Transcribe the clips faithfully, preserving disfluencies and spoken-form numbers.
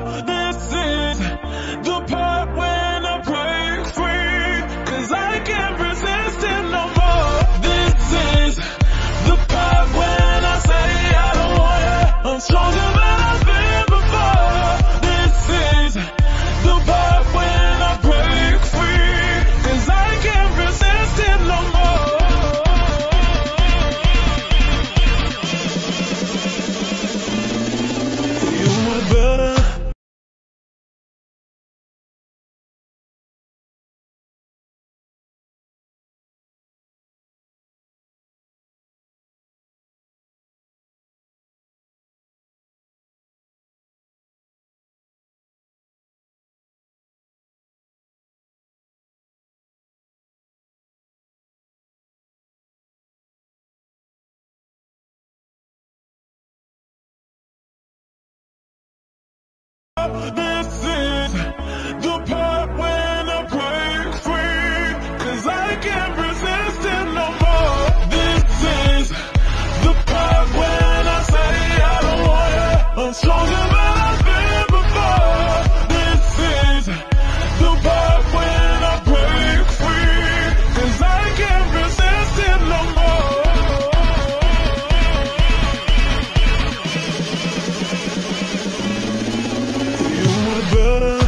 This is the part when I break free, 'cause I can't resist it no more. This is the part when I say I don't want it. I'm stronger than I've been before. This is the part when I break free, 'cause I can't resist it no more. You want it better? This is the part when I break free, 'cause I can't resist it no more. This is the part when I say I don't want it. I'm stronger than I've been before. This is the part when I break free, 'cause I can't resist it no more. You want it better?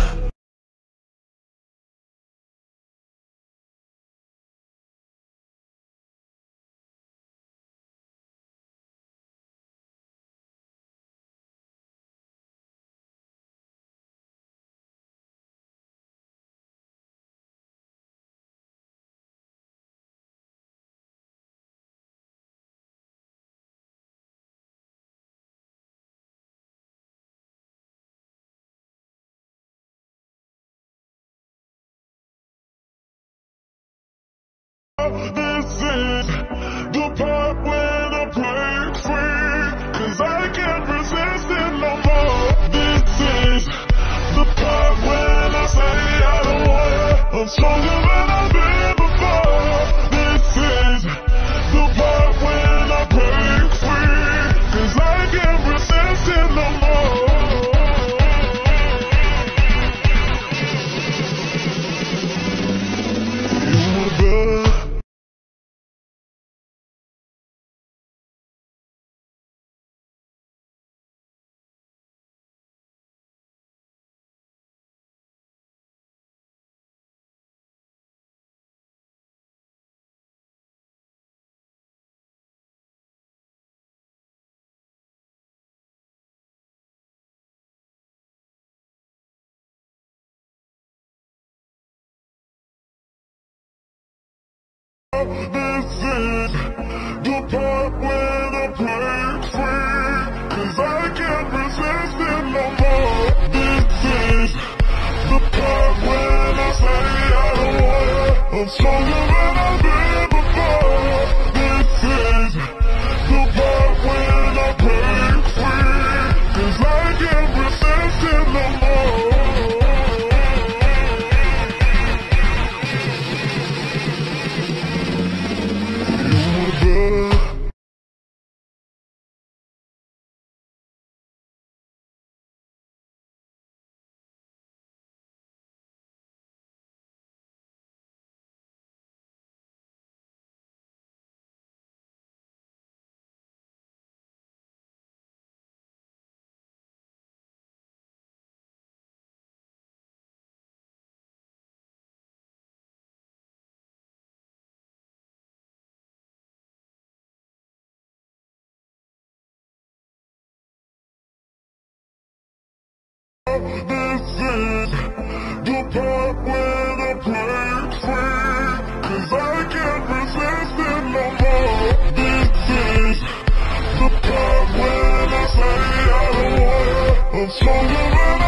This is the part when I break free, 'cause I can't resist it no more. This is the part when I say I don't want it. I'm stronger than I've been before. This is the part when I break free, 'cause I can't resist it no more. You want it better? This is the part when I break free, 'cause I can't resist it no more. This is the part when I say I don't want it. I'm stronger than I've been before. This is the part when I break free, 'cause I can't resist it no more. This is the part when I break free, 'cause I can't resist it no more. This is the part when I say I don't want it. I'm stronger than I